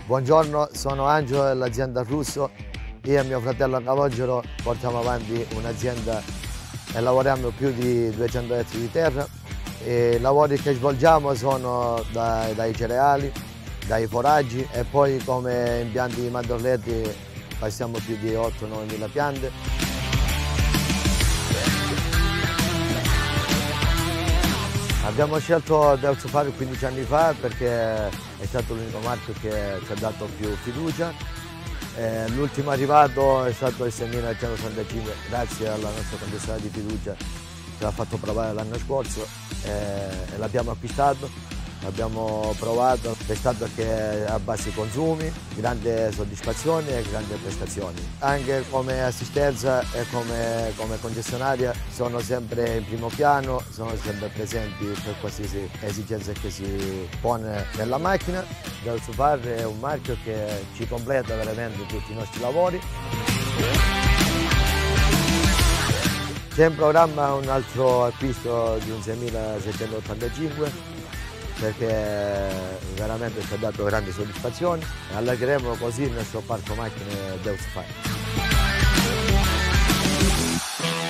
Buongiorno, sono Angelo dell'azienda Russo. Io e mio fratello Calogero portiamo avanti un'azienda e lavoriamo più di 200 ettari di terra. I lavori che svolgiamo sono dai cereali, dai foraggi e poi come impianti di mandorletti passiamo più di 8-9 mila piante. Abbiamo scelto Delsofare 15 anni fa perché è stato l'unico marchio che ci ha dato più fiducia. L'ultimo arrivato è stato il 6965, grazie alla nostra concessionaria di fiducia che l'ha fatto provare l'anno scorso e l'abbiamo acquistato. L'abbiamo provato, testato che ha bassi consumi, grande soddisfazione e grandi prestazioni. Anche come assistenza e come concessionaria sono sempre in primo piano, sono sempre presenti per qualsiasi esigenza che si pone nella macchina. Delsofare è un marchio che ci completa veramente tutti i nostri lavori. C'è in programma un altro acquisto di un 6785 perché veramente ci ha dato grandi soddisfazioni e allargheremo così il nostro parco macchine Delsofare.